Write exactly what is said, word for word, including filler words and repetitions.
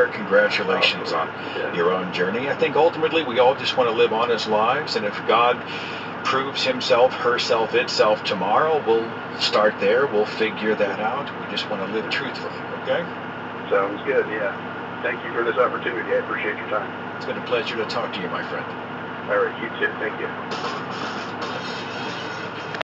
Congratulations Awesome. on Yeah. your own journey. I think ultimately we all just want to live honest lives, and if God proves himself, herself, itself tomorrow, we'll start there. We'll figure that out. We just want to live truthfully, okay? Sounds good, yeah. Thank you for this opportunity. I appreciate your time. It's been a pleasure to talk to you, my friend. All right, you too. Thank you.